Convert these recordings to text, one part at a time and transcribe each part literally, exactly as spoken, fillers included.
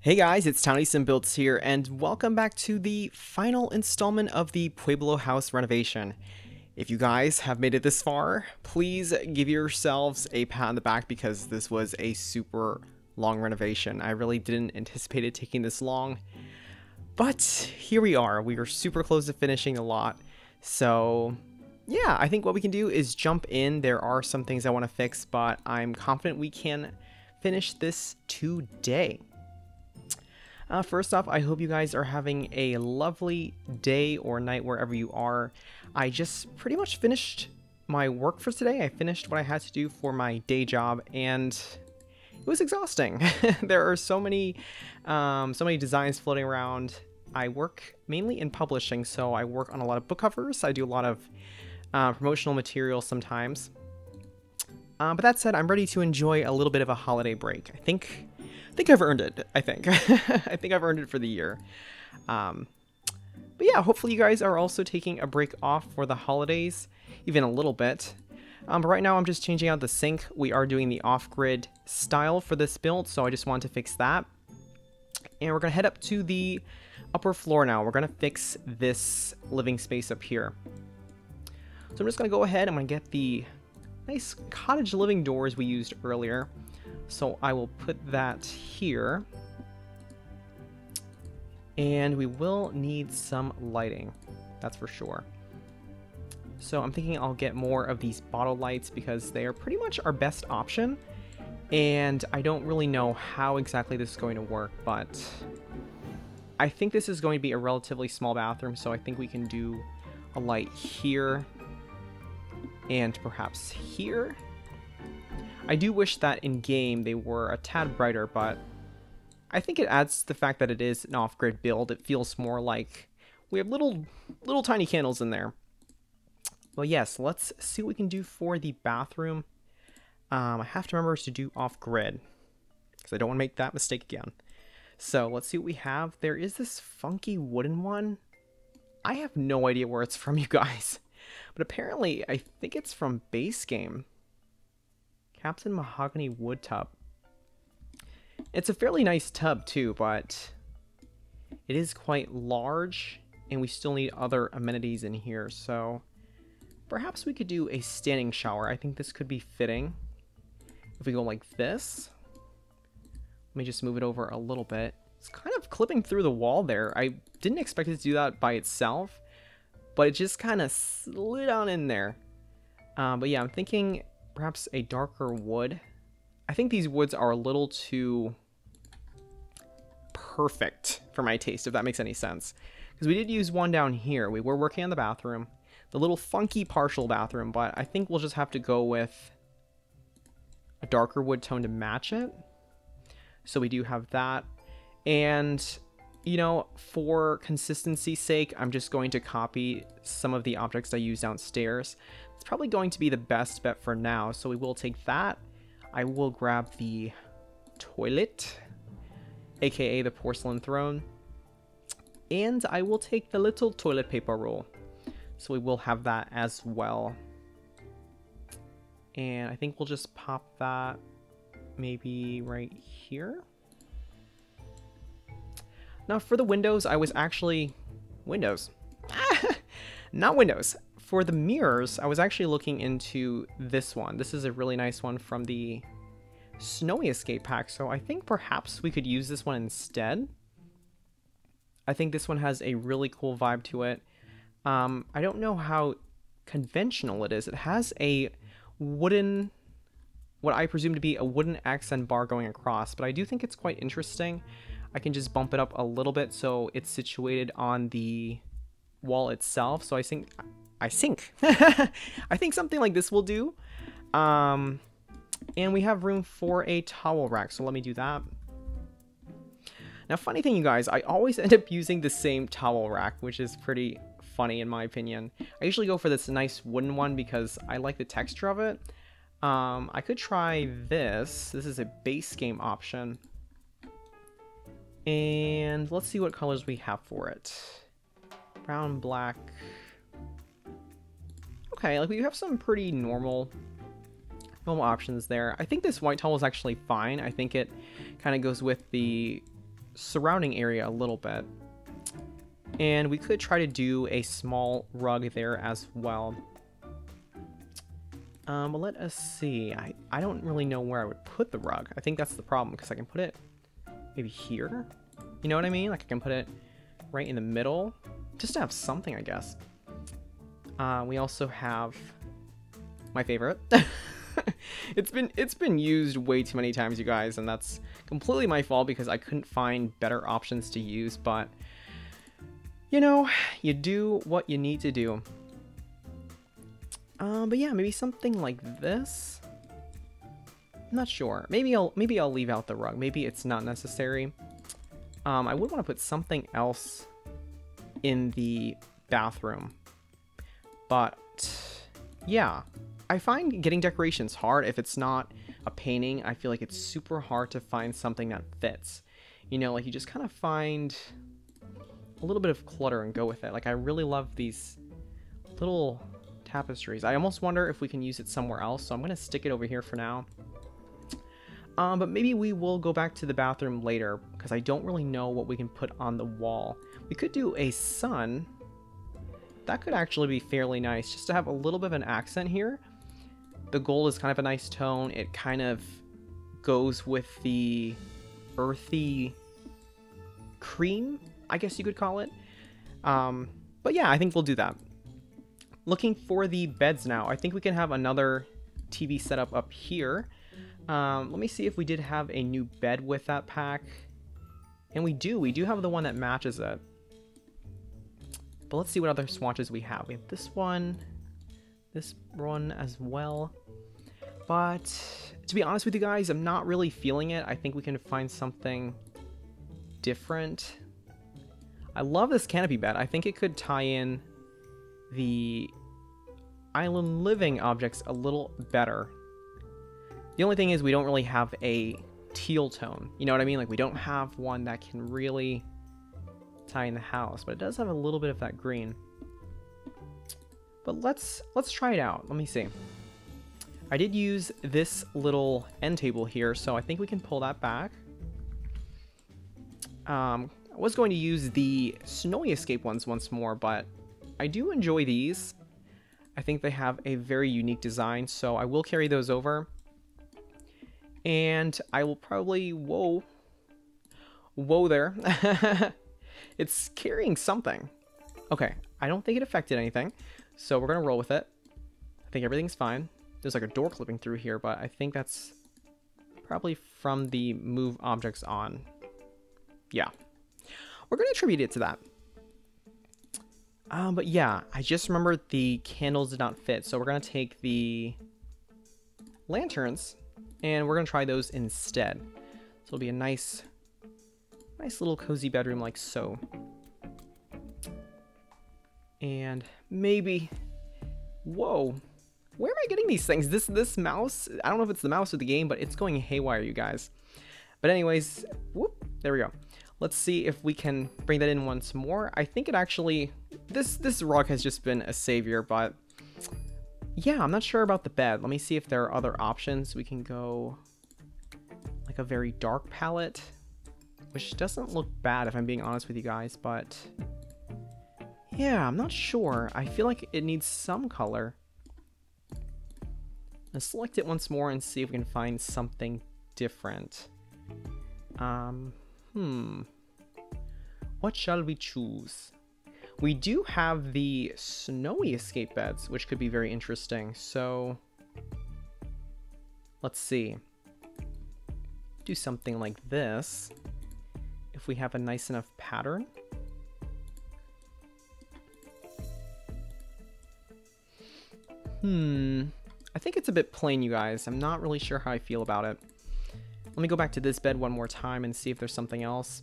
Hey guys, it's TownieSimBuilds here, and welcome back to the final installment of the Pueblo House renovation. If you guys have made it this far, please give yourselves a pat on the back because this was a super long renovation. I really didn't anticipate it taking this long, but here we are. We are super close to finishing a lot, so yeah, I think what we can do is jump in. There are some things I want to fix, but I'm confident we can finish this today. Uh, first off, I hope you guys are having a lovely day or night wherever you are. I just pretty much finished my work for today. I finished what I had to do for my day job, and it was exhausting. There are so many, um, so many designs floating around. I work mainly in publishing, so I work on a lot of book covers. I do a lot of uh, promotional material sometimes. Uh, but that said, I'm ready to enjoy a little bit of a holiday break. I think... I think I've earned it, I think. I think I've earned it for the year. Um, but yeah, hopefully you guys are also taking a break off for the holidays, even a little bit. Um, but right now I'm just changing out the sink. We are doing the off-grid style for this build, so I just wanted to fix that. And we're going to head up to the upper floor now. We're going to fix this living space up here. So I'm just going to go ahead. I'm going to get the nice cottage living doors we used earlier. So I will put that here, and we will need some lighting, that's for sure. So I'm thinking I'll get more of these bottle lights because they are pretty much our best option, and I don't really know how exactly this is going to work, but I think this is going to be a relatively small bathroom, so I think we can do a light here and perhaps here. I do wish that in-game they were a tad brighter, but I think it adds to the fact that it is an off-grid build. It feels more like we have little, little tiny candles in there. Well, yes, let's see what we can do for the bathroom. Um, I have to remember to do off-grid, because I don't want to make that mistake again. So let's see what we have. There is this funky wooden one. I have no idea where it's from, you guys. But apparently, I think it's from base game. Captain Mahogany Wood Tub. It's a fairly nice tub too, but it is quite large, and we still need other amenities in here, so perhaps we could do a standing shower. I think this could be fitting. If we go like this, let me just move it over a little bit. It's kind of clipping through the wall there. I didn't expect it to do that by itself, but it just kind of slid on in there. Um, but yeah, I'm thinking perhaps a darker wood. I think these woods are a little too perfect for my taste, if that makes any sense. Because we did use one down here. We were working on the bathroom. The little funky partial bathroom, but I think we'll just have to go with a darker wood tone to match it. So we do have that. And, you know, for consistency's sake, I'm just going to copy some of the objects I use downstairs. It's probably going to be the best bet for now, so we will take that. I will grab the toilet, aka the porcelain throne, and I will take the little toilet paper roll. So we will have that as well. And I think we'll just pop that maybe right here. Now for the windows, I was actually... Windows. Not windows. For the mirrors, I was actually looking into this one. This is a really nice one from the Snowy Escape pack, so I think perhaps we could use this one instead. I think this one has a really cool vibe to it. Um, I don't know how conventional it is. It has a wooden, what I presume to be a wooden accent bar going across, but I do think it's quite interesting. I can just bump it up a little bit so it's situated on the wall itself, so I think... I think. I think something like this will do. Um, and we have room for a towel rack, so let me do that. Now, funny thing, you guys, I always end up using the same towel rack, which is pretty funny in my opinion. I usually go for this nice wooden one because I like the texture of it. Um, I could try this. This is a base game option. And let's see what colors we have for it. Brown, black... Okay, like we have some pretty normal normal options there. I think this white towel is actually fine. I think it kind of goes with the surrounding area a little bit. And we could try to do a small rug there as well. Um, but let us see. I, I don't really know where I would put the rug. I think that's the problem, because I can put it maybe here. You know what I mean? Like I can put it right in the middle, just to have something, I guess. Uh, we also have my favorite. it's been it's been used way too many times, you guys, and that's completely my fault because I couldn't find better options to use. But you know, you do what you need to do. Um, but yeah, maybe something like this. I'm not sure. Maybe I'll maybe I'll leave out the rug. Maybe it's not necessary. Um, I would want to put something else in the bathroom. But yeah, I find getting decorations hard. If it's not a painting, I feel like it's super hard to find something that fits. You know, like you just kind of find a little bit of clutter and go with it. Like I really love these little tapestries. I almost wonder if we can use it somewhere else, so I'm going to stick it over here for now. Um, but maybe we will go back to the bathroom later, because I don't really know what we can put on the wall. We could do a sun. That could actually be fairly nice, just to have a little bit of an accent here. The gold is kind of a nice tone. It kind of goes with the earthy cream, I guess you could call it. Um, but yeah, I think we'll do that. Looking for the beds now. I think we can have another T V setup up here. Um, let me see if we did have a new bed with that pack. And we do. We do have the one that matches it. But let's see what other swatches we have. We have this one, this one as well. But to be honest with you guys, I'm not really feeling it. I think we can find something different. I love this canopy bed. I think it could tie in the island living objects a little better. The only thing is we don't really have a teal tone. You know what I mean? Like we don't have one that can really tie in the house, but it does have a little bit of that green. But let's let's try it out. Let me see. I did use this little end table here, so I think we can pull that back. Um, I was going to use the Snowy Escape ones once more, but I do enjoy these. I think they have a very unique design, so I will carry those over. And I will probably... Whoa. Whoa there. It's carrying something. Okay, I don't think it affected anything, so we're going to roll with it. I think everything's fine. There's like a door clipping through here, but I think that's probably from the move objects on. Yeah. We're going to attribute it to that. Um, but yeah, I just remembered the candles did not fit, so we're going to take the lanterns and we're going to try those instead. So it'll be a nice, nice little cozy bedroom like so. And maybe, whoa, where am I getting these things? This, this mouse, I don't know if it's the mouse or the game, but it's going haywire, you guys. But anyways, whoop, there we go. Let's see if we can bring that in once more. I think it actually, this, this rug has just been a savior, but yeah, I'm not sure about the bed. Let me see if there are other options. We can go like a very dark palette, which doesn't look bad if I'm being honest with you guys, but yeah, I'm not sure. I feel like it needs some color. Let's select it once more and see if we can find something different. Um, hmm. What shall we choose? We do have the Snowy Escape beds, which could be very interesting. So let's see. Do something like this. If we have a nice enough pattern. Hmm. I think it's a bit plain, you guys. I'm not really sure how I feel about it. Let me go back to this bed one more time and see if there's something else.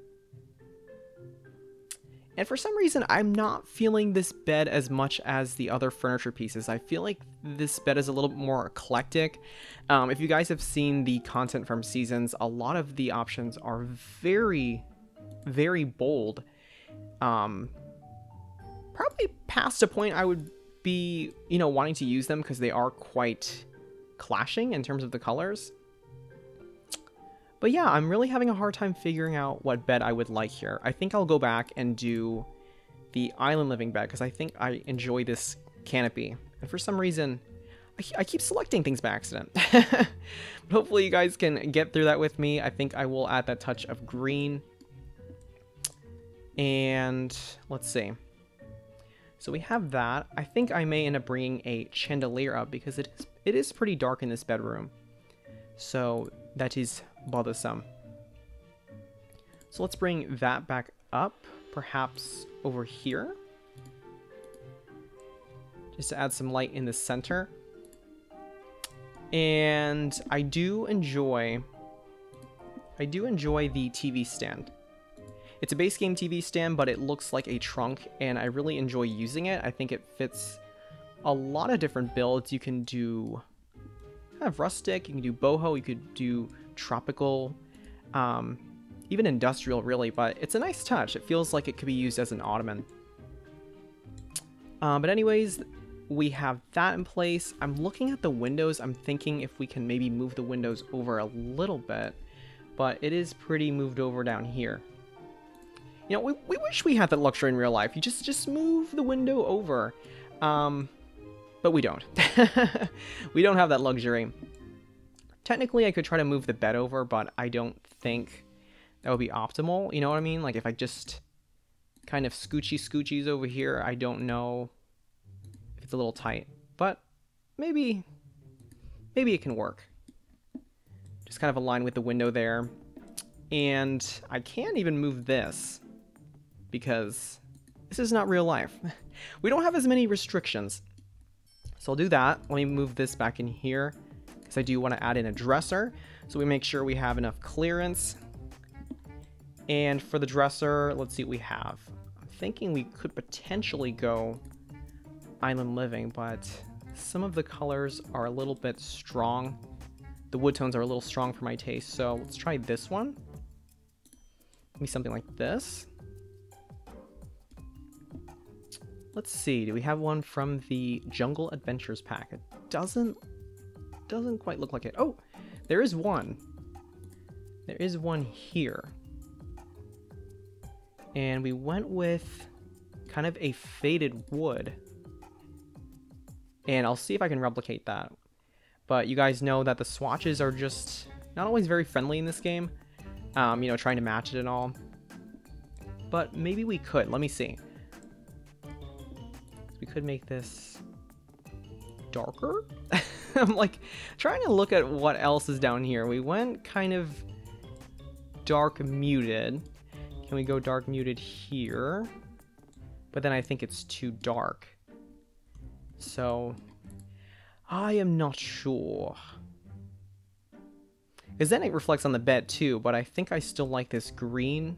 And for some reason, I'm not feeling this bed as much as the other furniture pieces. I feel like this bed is a little bit more eclectic. Um, if you guys have seen the content from Seasons, a lot of the options are very, very bold. Um, probably past a point I would be, you know, wanting to use them because they are quite clashing in terms of the colors. But yeah, I'm really having a hard time figuring out what bed I would like here. I think I'll go back and do the island living bed because I think I enjoy this canopy. And for some reason, I, I keep selecting things by accident. But hopefully you guys can get through that with me. I think I will add that touch of green. And let's see. So we have that. I think I may end up bringing a chandelier up because it is, it is pretty dark in this bedroom. So that is bothersome. So let's bring that back up, perhaps over here. Just to add some light in the center. And I do enjoy, I do enjoy the T V stand. It's a base game T V stand, but it looks like a trunk, and I really enjoy using it. I think it fits a lot of different builds. You can do kind of rustic, you can do boho, you could do tropical, um, even industrial really, but it's a nice touch. It feels like it could be used as an ottoman. Um, but anyways, we have that in place. I'm looking at the windows. I'm thinking if we can maybe move the windows over a little bit, but it is pretty moved over down here. You know, we, we wish we had that luxury in real life. You just, just move the window over. Um, but we don't. We don't have that luxury. Technically, I could try to move the bed over, but I don't think that would be optimal. You know what I mean? Like, if I just kind of scoochy scoochies over here, I don't know if it's a little tight. But maybe, maybe it can work. Just kind of align with the window there. And I can't even move this, because this is not real life. We don't have as many restrictions. So I'll do that. Let me move this back in here, because I do want to add in a dresser. So we make sure we have enough clearance. And for the dresser, let's see what we have. I'm thinking we could potentially go island living, but some of the colors are a little bit strong. The wood tones are a little strong for my taste. So let's try this one. Maybe something like this. Let's see, do we have one from the Jungle Adventures pack? It doesn't, doesn't quite look like it. Oh, there is one. There is one here. And we went with kind of a faded wood. And I'll see if I can replicate that. But you guys know that the swatches are just not always very friendly in this game. Um, you know, trying to match it and all. But maybe we could. Let me see. We could make this darker. I'm like trying to look at what else is down here. We went kind of dark muted. Can we go dark muted here? But then I think it's too dark. So I am not sure. Because then it reflects on the bed too, but I think I still like this green.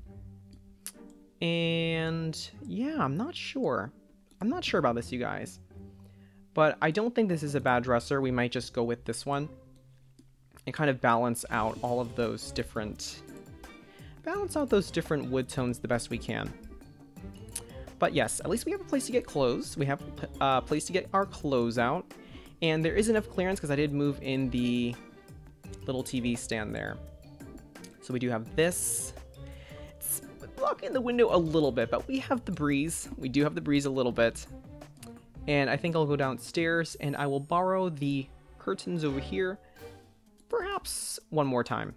And yeah, I'm not sure. I'm not sure about this, you guys. But I don't think this is a bad dresser. We might just go with this one. And kind of balance out all of those different... Balance out those different wood tones the best we can. But yes, at least we have a place to get clothes. We have a place to get our clothes out. And there is enough clearance because I did move in the little T V stand there. So we do have this. It's blocking the window a little bit, but we have the breeze. We do have the breeze a little bit. And I think I'll go downstairs and I will borrow the curtains over here. Perhaps one more time.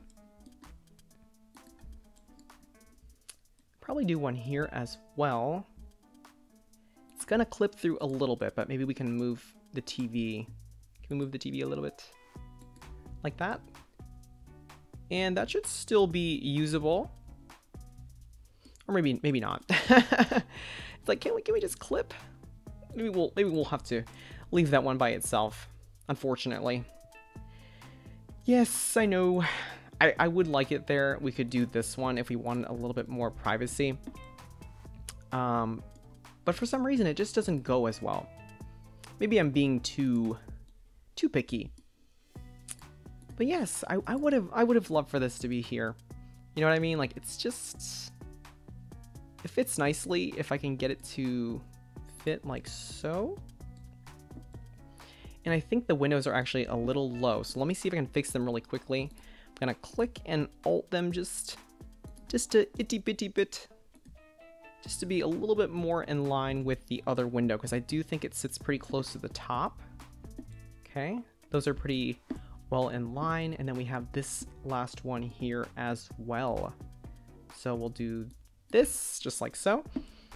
Probably do one here as well. It's gonna clip through a little bit, but maybe we can move the T V. Can we move the T V a little bit? Like that. And that should still be usable. Or maybe maybe not. It's like, can we can we just clip? Maybe we'll maybe we'll have to leave that one by itself, unfortunately. Yes, I know. I, I would like it there. We could do this one if we wanted a little bit more privacy. Um, but for some reason, it just doesn't go as well. Maybe I'm being too, too picky. But yes, I, I would have I would have loved for this to be here. You know what I mean? Like, it's just... It fits nicely if I can get it to fit like so. And I think the windows are actually a little low. So let me see if I can fix them really quickly. I'm gonna click and alt them just, just a itty bitty bit, just to be a little bit more in line with the other window, because I do think it sits pretty close to the top. Okay, those are pretty well in line, and then we have this last one here as well. So we'll do this just like so.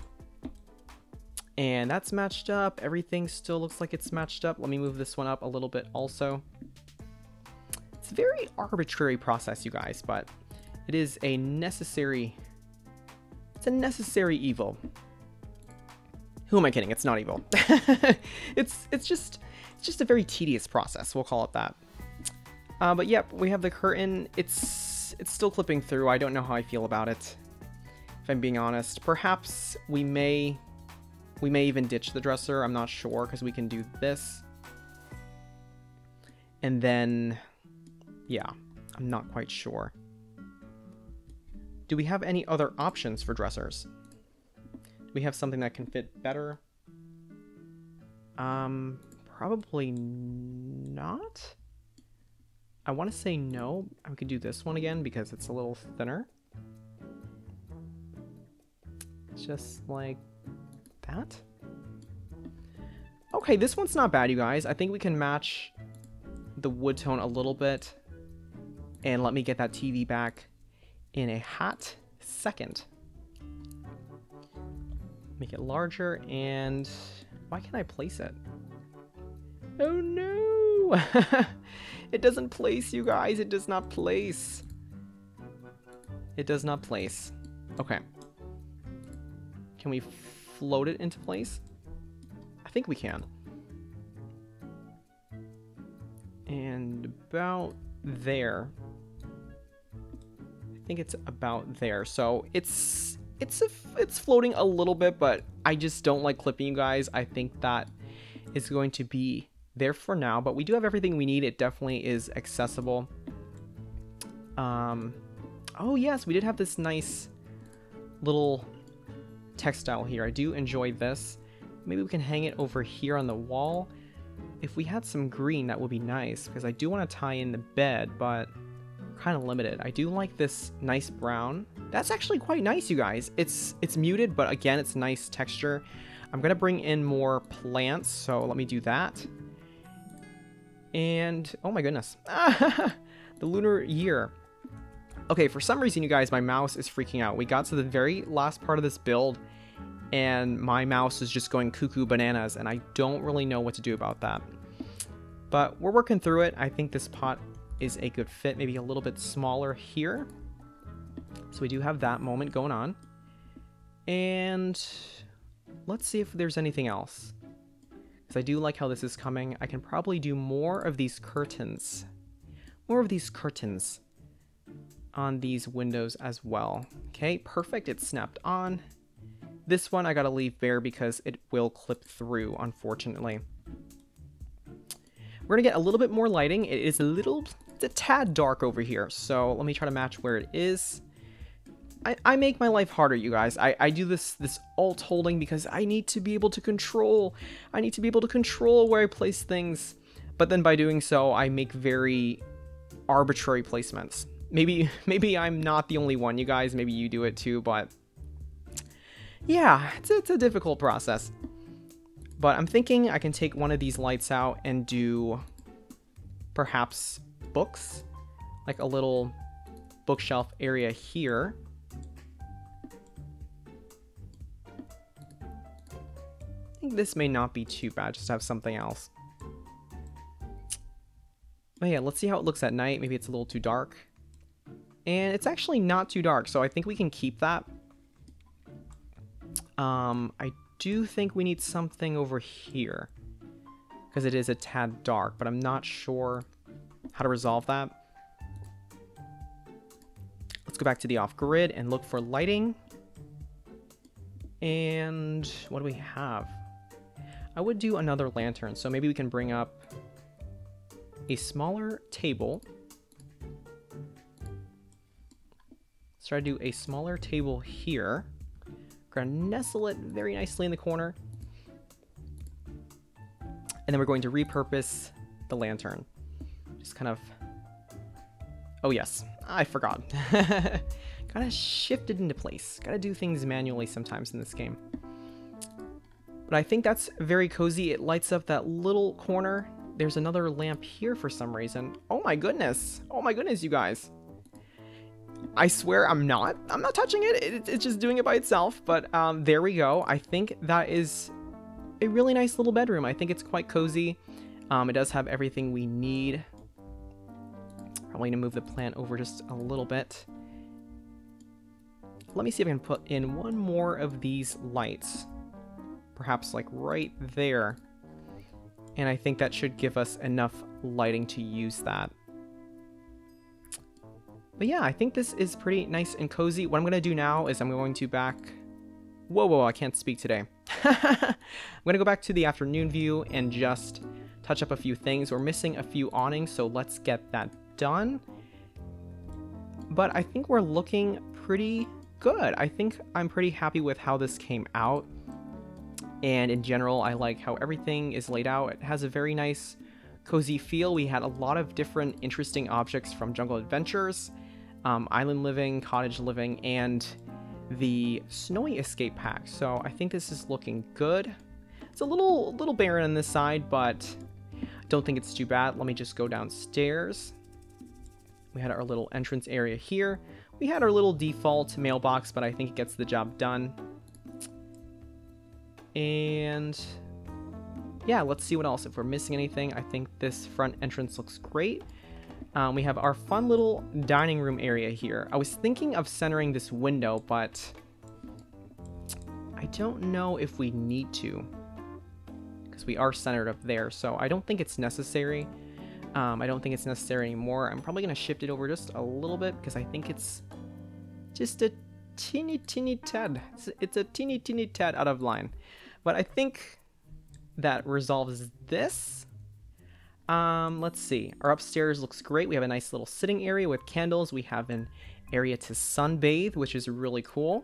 And that's matched up. Everything still looks like it's matched up. Let me move this one up a little bit also. It's a very arbitrary process, you guys, but it is a necessary, it's a necessary evil. Who am I kidding? It's not evil. it's it's just it's just a very tedious process. We'll call it that. Uh, but yep, we have the curtain. It's it's still clipping through. I don't know how I feel about it, if I'm being honest. Perhaps we may we may even ditch the dresser. I'm not sure, because we can do this. And then, yeah, I'm not quite sure. Do we have any other options for dressers? Do we have something that can fit better? Um, probably not. I want to say no. I could do this one again because it's a little thinner. Just like that. Okay, this one's not bad, you guys. I think we can match the wood tone a little bit. And let me get that T V back in a hot second. Make it larger, and why can't I place it? Oh no! It doesn't place, you guys. It does not place. It does not place. Okay. Can we float it into place? I think we can. And about there. I think it's about there. So it's it's a, it's floating a little bit, but I just don't like clipping, you guys. I think that is going to be there for now, but we do have everything we need. It definitely is accessible. Um, oh yes, we did have this nice little textile here. I do enjoy this. Maybe we can hang it over here on the wall. If we had some green, that would be nice, because I do want to tie in the bed, but kind of limited. I do like this nice brown. That's actually quite nice, you guys. It's it's muted, but again, it's nice texture. I'm gonna bring in more plants, so let me do that. And oh my goodness, the lunar year. Okay, for some reason, you guys, my mouse is freaking out. We got to the very last part of this build, and my mouse is just going cuckoo bananas, and I don't really know what to do about that. But we're working through it. I think this pot is a good fit, maybe a little bit smaller here. So we do have that moment going on. And let's see if there's anything else, because I do like how this is coming. I can probably do more of these curtains. More of these curtains on these windows as well. Okay, perfect. It's snapped on. This one I gotta leave bare because it will clip through, unfortunately. We're gonna get a little bit more lighting. It is a little, it's a tad dark over here, so let me try to match where it is. I, I make my life harder, you guys. I, I do this this alt holding because I need to be able to control. I need to be able to control where I place things. But then by doing so, I make very arbitrary placements. Maybe maybe I'm not the only one, you guys. Maybe you do it too, but yeah, it's, it's a difficult process. But I'm thinking I can take one of these lights out and do perhaps books, like a little bookshelf area here. I think this may not be too bad, just to have something else. But yeah, let's see how it looks at night. Maybe it's a little too dark. And it's actually not too dark, so I think we can keep that. Um, I do think we need something over here, because it is a tad dark, but I'm not sure how to resolve that. Let's go back to the off-grid and look for lighting. And what do we have? I would do another lantern, so maybe we can bring up a smaller table. Let's try to do a smaller table here. We're gonna nestle it very nicely in the corner. And then we're going to repurpose the lantern. Just kind of... Oh yes, I forgot. Gotta shift it into place. Gotta do things manually sometimes in this game. But I think that's very cozy. It lights up that little corner. There's another lamp here for some reason. Oh my goodness. Oh my goodness, you guys. I swear I'm not. I'm not touching it. it it's just doing it by itself. But um, there we go. I think that is a really nice little bedroom. I think it's quite cozy. Um, it does have everything we need. Probably gonna move the plant over just a little bit. Let me see if I can put in one more of these lights. Perhaps like right there. And I think that should give us enough lighting to use that. But yeah, I think this is pretty nice and cozy. What I'm going to do now is I'm going to back... Whoa, whoa, I can't speak today. I'm going to go back to the afternoon view and just touch up a few things. We're missing a few awnings, so let's get that done. But I think we're looking pretty good. I think I'm pretty happy with how this came out. And in general, I like how everything is laid out. It has a very nice, cozy feel. We had a lot of different interesting objects from Jungle Adventures, um, Island Living, Cottage Living, and the Snowy Escape Pack. So I think this is looking good. It's a little, little barren on this side, but I don't think it's too bad. Let me just go downstairs. We had our little entrance area here. We had our little default mailbox, but I think it gets the job done. And yeah, let's see what else. If we're missing anything, I think this front entrance looks great. Um, we have our fun little dining room area here. I was thinking of centering this window, but I don't know if we need to, because we are centered up there. So I don't think it's necessary. Um, I don't think it's necessary anymore. I'm probably going to shift it over just a little bit because I think it's just a teeny, teeny tad. It's, it's a teeny, teeny tad out of line. But I think that resolves this. Um, let's see. Our upstairs looks great. We have a nice little sitting area with candles. We have an area to sunbathe, which is really cool.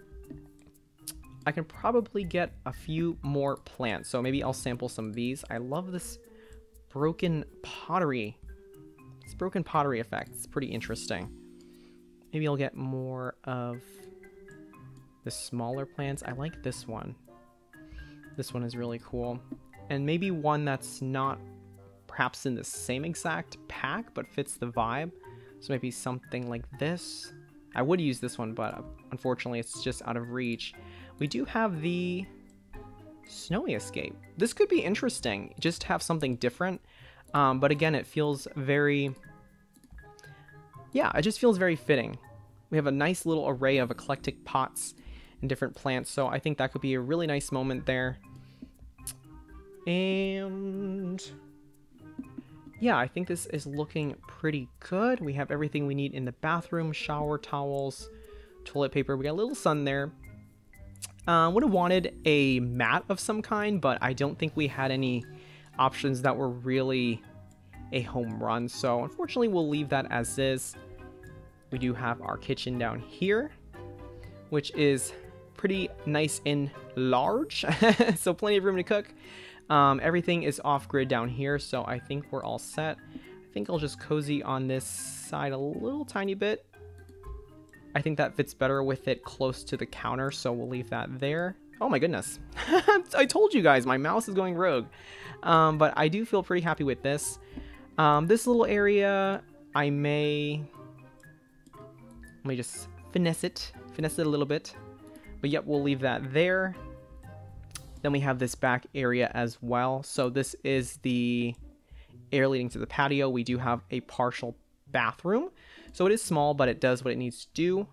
I can probably get a few more plants. So maybe I'll sample some of these. I love this broken pottery. This broken pottery effect. It's pretty interesting. Maybe I'll get more of the smaller plants. I like this one. This one is really cool. And maybe one that's not perhaps in the same exact pack, but fits the vibe. So maybe something like this. I would use this one, but unfortunately it's just out of reach. We do have the Snowy Escape. This could be interesting, just to have something different. Um, but again, it feels very... Yeah, it just feels very fitting. We have a nice little array of eclectic pots and different plants, so I think that could be a really nice moment there. And yeah, I think this is looking pretty good. We have everything we need in the bathroom: shower towels, toilet paper. We got a little sun there. Uh, would have wanted a mat of some kind, but I don't think we had any options that were really a home run, so unfortunately we'll leave that as is. We do have our kitchen down here, which is pretty nice and large, so plenty of room to cook. Um, everything is off-grid down here, so I think we're all set. I think I'll just cozy on this side a little tiny bit. I think that fits better with it close to the counter, so we'll leave that there. Oh my goodness. I told you guys, my mouse is going rogue. Um, but I do feel pretty happy with this. Um, this little area, I may... Let me just finesse it. Finesse it a little bit. But yep, we'll leave that there. Then we have this back area as well. So this is the area leading to the patio. We do have a partial bathroom. So it is small, but it does what it needs to do.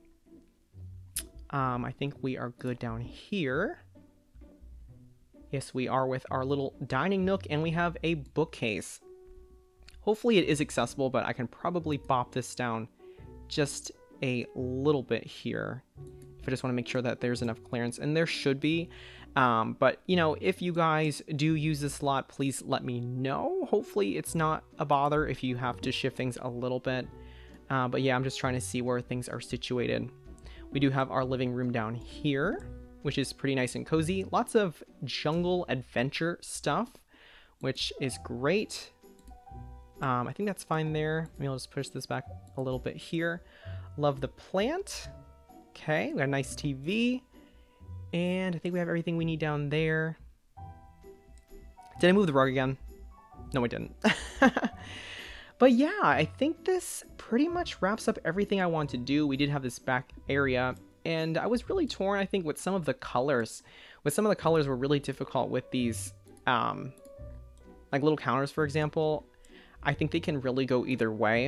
Um, I think we are good down here. Yes, we are with our little dining nook, and we have a bookcase. Hopefully it is accessible, but I can probably bop this down just a little bit here. If I just want to make sure that there's enough clearance, and there should be. Um, but, you know, if you guys do use this a lot, please let me know. Hopefully it's not a bother if you have to shift things a little bit. Uh, but yeah, I'm just trying to see where things are situated. We do have our living room down here, which is pretty nice and cozy. Lots of jungle adventure stuff, which is great. Um, I think that's fine there. Maybe I'll just push this back a little bit here. Love the plant. Okay, we got a nice T V. And I think we have everything we need down there. Did I move the rug again? No, I didn't. But yeah, I think this pretty much wraps up everything I want to do. We did have this back area, and I was really torn, I think, with some of the colors. With some of the colors were really difficult with these, um, like little counters, for example. I think they can really go either way.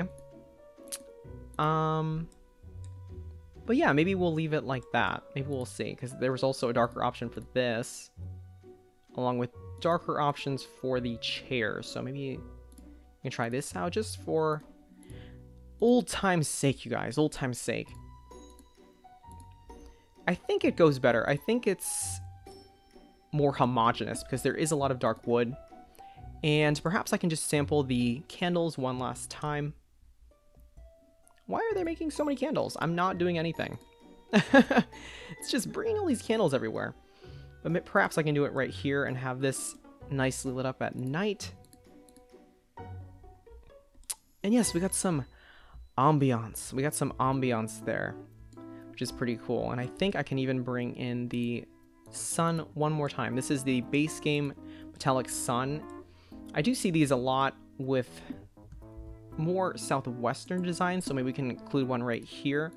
Um, but yeah, maybe we'll leave it like that. Maybe we'll see, because there was also a darker option for this, along with darker options for the chair. So maybe we can try this out just for old time's sake, you guys. Old time's sake. I think it goes better. I think it's more homogeneous because there is a lot of dark wood. And perhaps I can just sample the candles one last time. Why are they making so many candles? I'm not doing anything. It's just bringing all these candles everywhere. But perhaps I can do it right here and have this nicely lit up at night. And yes, we got some ambiance. We got some ambiance there, which is pretty cool. And I think I can even bring in the sun one more time. This is the base game metallic sun. I do see these a lot with more southwestern designs, so maybe we can include one right here.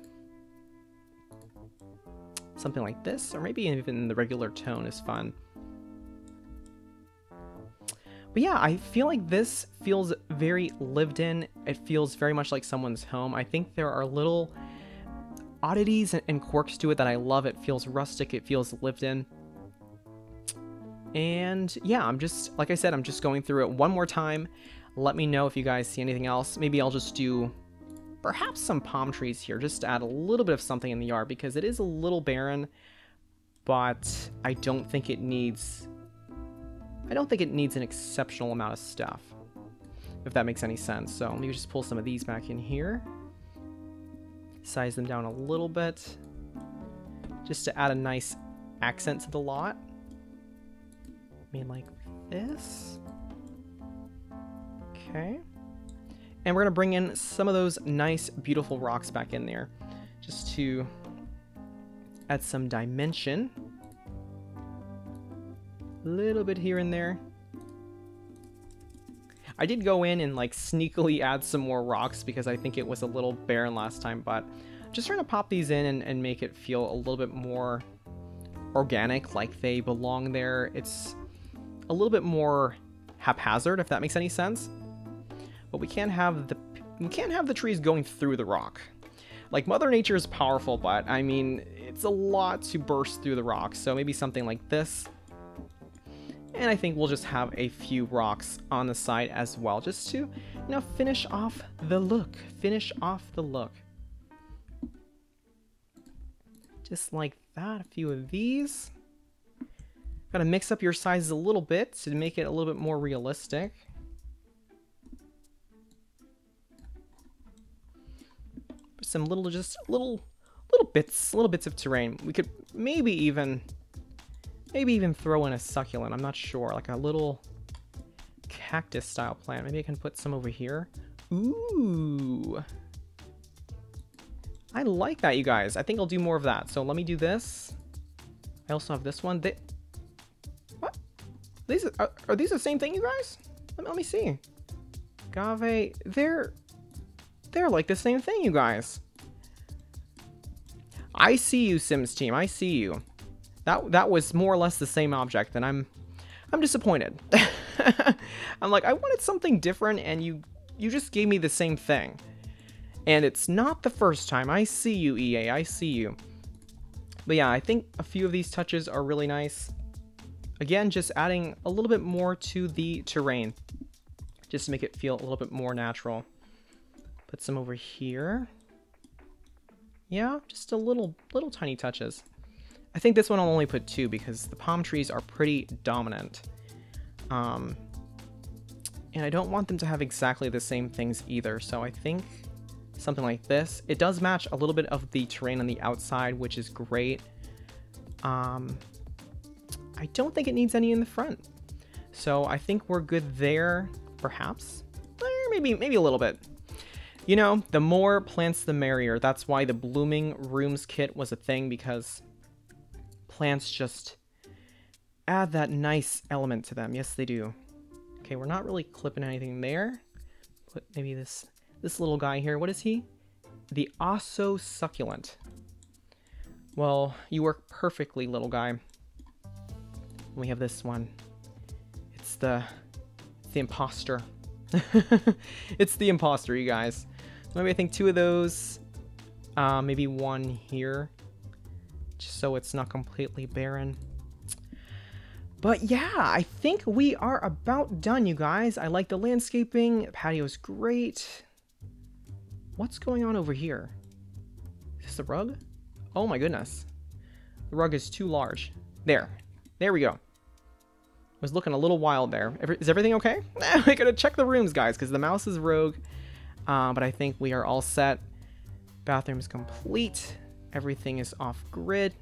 Something like this, or maybe even the regular tone is fun. But yeah, I feel like this feels very lived in. It feels very much like someone's home. I think there are little oddities and quirks to it that I love. It feels rustic, it feels lived in. And yeah, I'm just, like I said, I'm just going through it one more time. Let me know if you guys see anything else. Maybe I'll just do perhaps some palm trees here, just to add a little bit of something in the yard, because it is a little barren, but I don't think it needs, I don't think it needs an exceptional amount of stuff, if that makes any sense. So let me just pull some of these back in here, size them down a little bit, just to add a nice accent to the lot. Maybe like this. Okay. And we're going to bring in some of those nice, beautiful rocks back in there, just to add some dimension. A little bit here and there. I did go in and like sneakily add some more rocks because I think it was a little barren last time, but just trying to pop these in and, and make it feel a little bit more organic, like they belong there. It's a little bit more haphazard, if that makes any sense. But we can't have the we can't have the trees going through the rock. Like, Mother Nature is powerful, but I mean, it's a lot to burst through the rock. So maybe something like this. And I think we'll just have a few rocks on the side as well, just to, you know, finish off the look. Finish off the look. Just like that, a few of these. Gotta mix up your sizes a little bit to make it a little bit more realistic. Some little, just little, little bits, little bits of terrain. We could maybe even, maybe even throw in a succulent. I'm not sure, like a little cactus style plant. Maybe I can put some over here. Ooh, I like that, you guys. I think I'll do more of that. So let me do this. I also have this one. They, what? These are, are these the same thing, you guys? Let me, let me see. Agave, they're. They're like the same thing, you guys. I see you, Sims team. I see you. That that was more or less the same object, and I'm I'm disappointed. I'm like, I wanted something different, and you you just gave me the same thing. And it's not the first time. I see you, E A. I see you. But yeah, I think a few of these touches are really nice. Again, just adding a little bit more to the terrain, just to make it feel a little bit more natural. Put some over here. Yeah, just a little, little tiny touches. I think this one I'll only put two because the palm trees are pretty dominant. Um, and I don't want them to have exactly the same things either. So I think something like this. It does match a little bit of the terrain on the outside, which is great. Um, I don't think it needs any in the front. So I think we're good there, perhaps. Or maybe, maybe a little bit. You know, the more plants, the merrier. That's why the blooming rooms kit was a thing, because plants just add that nice element to them. Yes, they do. Okay, we're not really clipping anything there. Put maybe this this little guy here. What is he? The 𝗧𝗛𝗔𝗡𝗞𝗦. Well, you work perfectly, little guy. We have this one. It's the it's the imposter. It's the imposter, you guys. Maybe I think two of those. Uh, maybe one here, just so it's not completely barren. But yeah, I think we are about done, you guys. I like the landscaping. Patio's great. What's going on over here? Is this the rug? Oh my goodness. The rug is too large. There. There we go. Was looking a little wild there. Every, is everything okay? We gotta check the rooms, guys, because the mouse is rogue. Uh, but I think we are all set. Bathroom's complete. Everything is off grid.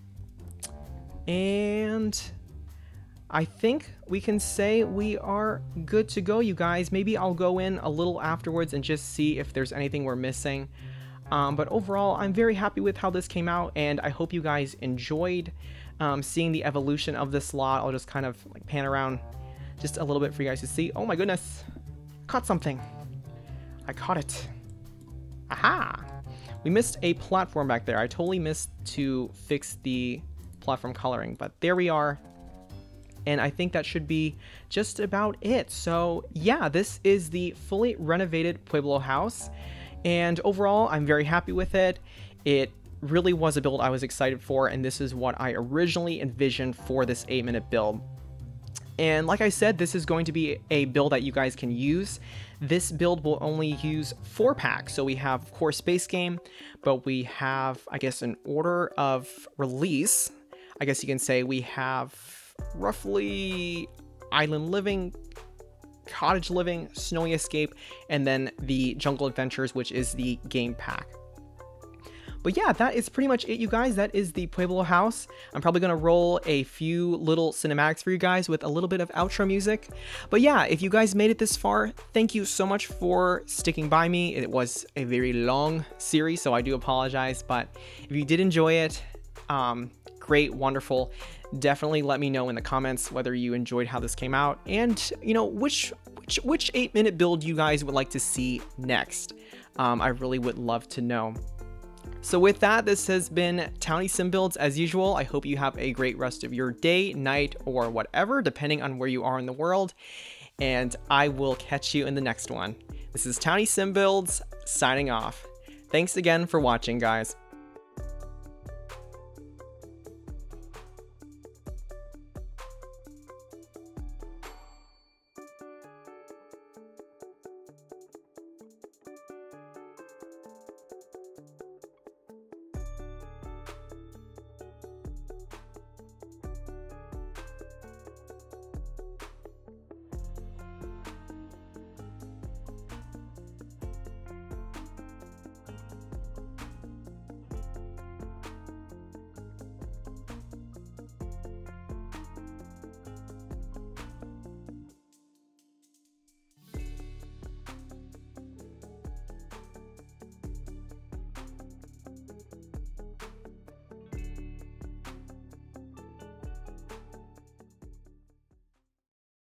And I think we can say we are good to go, you guys. Maybe I'll go in a little afterwards and just see if there's anything we're missing. Um, but overall, I'm very happy with how this came out, and I hope you guys enjoyed um, seeing the evolution of this lot. I'll just kind of like pan around just a little bit for you guys to see. Oh my goodness, caught something. I caught it. Aha! We missed a platform back there. I totally missed to fix the platform coloring, but there we are. And I think that should be just about it. So yeah, this is the fully renovated Pueblo house. And overall, I'm very happy with it. It really was a build I was excited for, and this is what I originally envisioned for this eight minute build. And like I said, this is going to be a build that you guys can use. This build will only use four packs. So we have, of course, base game, but we have, I guess, an order of release. I guess you can say we have roughly Island Living, Cottage Living, Snowy Escape, and then the Jungle Adventures, which is the game pack. But yeah, that is pretty much it, you guys. That is the Pueblo house. I'm probably going to roll a few little cinematics for you guys with a little bit of outro music. But yeah, if you guys made it this far, thank you so much for sticking by me. It was a very long series, so I do apologize. But if you did enjoy it, um, great, wonderful. Definitely let me know in the comments whether you enjoyed how this came out, and you know which which which eight minute build you guys would like to see next. Um, I really would love to know. So with that, this has been TownieSimBuilds as usual. I hope you have a great rest of your day, night, or whatever, depending on where you are in the world. And I will catch you in the next one. This is TownieSimBuilds signing off. Thanks again for watching, guys.